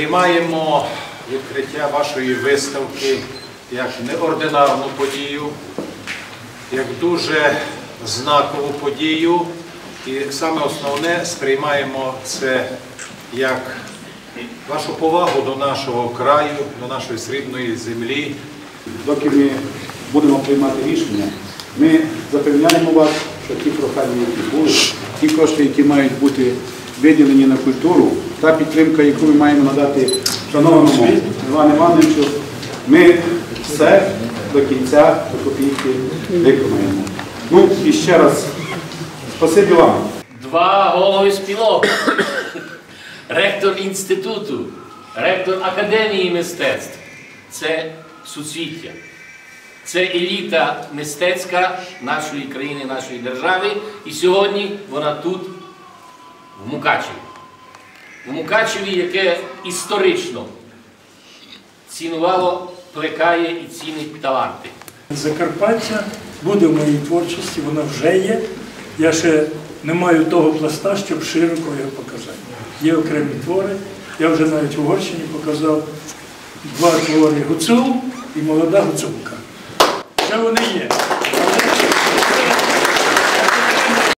Сприймаємо відкриття вашої виставки як неординарну подію, як дуже знакову подію. І саме основне, сприймаємо це як вашу повагу до нашого краю, до нашої срібної землі. Доки ми будемо приймати рішення, ми запевняємо вас, що ті прохання, які були, ті кошти, які мають бути виділені на культуру, та підтримка, яку ми маємо надати шановному Івану Івановичу, ми все до кінця, до копійки виконаємо. Ну і ще раз, спасибі вам. Два голови спілок, ректор інституту, ректор Академії мистецтв – це суцвіття. Це еліта мистецька нашої країни, нашої держави. І сьогодні вона тут, в Мукачеві. В Мукачеві, яке історично цінувало, плекає і цінить таланти. Закарпаття буде в моїй творчості, вона вже є. Я ще не маю того пласта, щоб широко його показати. Є окремі твори. Я вже навіть в Угорщині показав два твори Гуцул і молода гуцулка. Ще вони є.